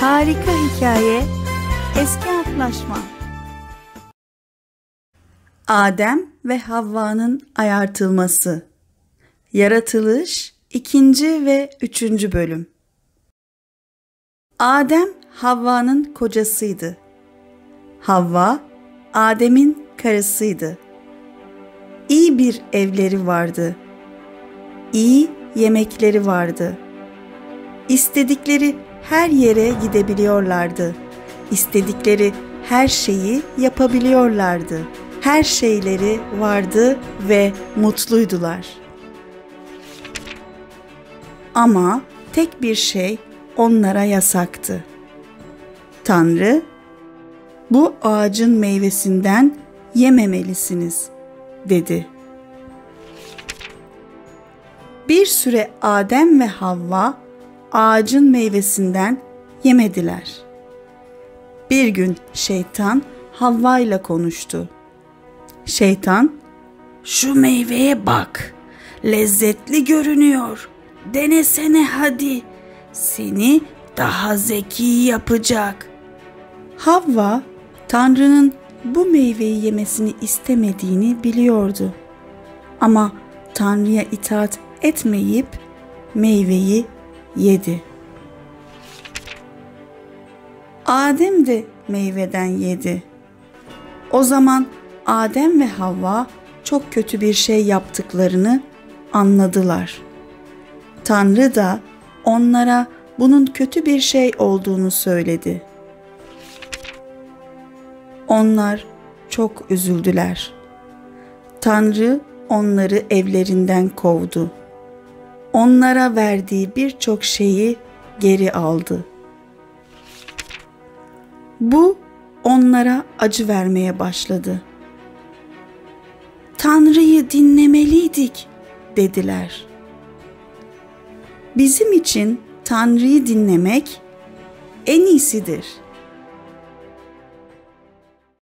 Harika hikaye, eski antlaşma. Adem ve Havva'nın ayartılması. Yaratılış 2. ve 3. bölüm. Adem, Havva'nın kocasıydı. Havva, Adem'in karısıydı. İyi bir evleri vardı. İyi yemekleri vardı. İstedikleri her yere gidebiliyorlardı. İstedikleri her şeyi yapabiliyorlardı. Her şeyleri vardı ve mutluydular. Ama tek bir şey onlara yasaktı. Tanrı, "Bu ağacın meyvesinden yememelisiniz," dedi. Bir süre Adem ve Havva ağacın meyvesinden yemediler. Bir gün şeytan Havva ile konuştu. Şeytan, "Şu meyveye bak, lezzetli görünüyor. Denesene hadi, seni daha zeki yapacak." Havva, Tanrı'nın bu meyveyi yemesini istemediğini biliyordu. Ama Tanrı'ya itaat etmeyip meyveyi yedi. Adem de meyveden yedi. O zaman Adem ve Havva çok kötü bir şey yaptıklarını anladılar. Tanrı da onlara bunun kötü bir şey olduğunu söyledi. Onlar çok üzüldüler. Tanrı onları evlerinden kovdu. Onlara verdiği birçok şeyi geri aldı. Bu onlara acı vermeye başladı. "Tanrı'yı dinlemeliydik," dediler. Bizim için Tanrı'yı dinlemek en iyisidir.